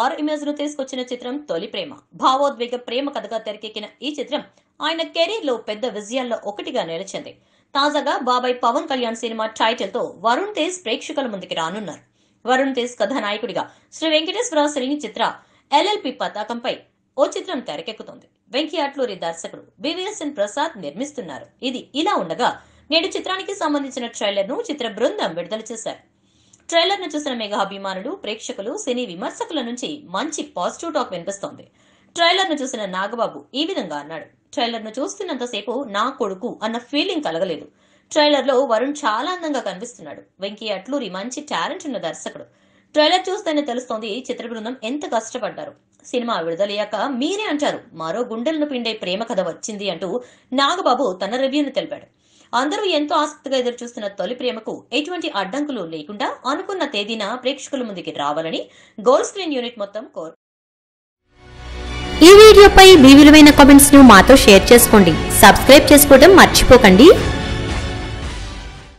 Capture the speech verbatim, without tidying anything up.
Star image ను తీసుకొచ్చిన చిత్రం తొలి ప్రేమ. భావోద్వేగ ప్రేమ కథగా తెరకెక్కిన ఈ చిత్రం ఆయన కెరీర్ లో పెద్ద విజయాల్లో ఒకటిగా నిలిచింది. తాజాగా బాబాయ్ పవన్ కళ్యాణ్ సినిమా టైటిల్ తో వరుణ్ తేజ్ ప్రేక్షకుల ముందుకి రానున్నారు. వరుణ్ తేజ్ కథానాయకుడిగా శ్రీ వెంకటేశ్వర శ్రేణి చిత్ర ఎల్ఎల్పి పతాకంపై ఓ చిత్రం తెరకెక్కుతోంది. వెంకీ అట్లూరి దర్శకుడు బివిఎస్ఎన్ ప్రసాద్ నిర్మిస్తున్నారు. ఇది ఇలా ఉండగా నేడు చిత్రానికి సంబంధించిన ట్రైలర్ ను చిత్ర బృందం విడుదల చేశారు. ట్రైలర్ ను చూసిన మెగా అభిమానులు, ప్రేక్షకులు, సినీ విమర్శకుల నుంచి మంచి పాజిటివ్ టాక్ వినిపిస్తోంది. ట్రైలర్ ను చూసిన నాగబాబు ఈ విధంగా అన్నాడు. ట్రైలర్ ను చూస్తున్నంతసేపు నా కొడుకు అన్న ఫీలింగ్ కలగలేదు. ట్రైలర్ లో వరుణ్ చాలా అందంగా కనిపిస్తున్నాడు. వెంకీ అట్లూరి మంచి టాలెంట్ ఉన్న దర్శకుడు. ట్రైలర్ చూస్తేనే తెలుస్తోంది చిత్ర బృందం ఎంత కష్టపడ్డారు. సినిమా విడుదలయ్యాక మీరే అంటారు మరో గుండెలను పిండే ప్రేమ కథ వచ్చింది అంటూ నాగబాబు తన రివ్యూను తెలిపాడు. అందరూ ఎంతో ఆసక్తిగా ఎదురు చూస్తున్న తొలి ప్రేమకు ఎటువంటి అడ్డంకులు లేకుండా అనుకున్న తేదీన ప్రేక్షకుల ముందుకి రావాలని గోల్డ్ స్క్రీన్ యూనిట్ మొత్తం కోరు. ఈ వీడియోపై మీ విలువైన కామెంట్స్ ను మాతో షేర్ చేసుకోండి. సబ్స్క్రైబ్ చేసుకోవడం మర్చిపోకండి.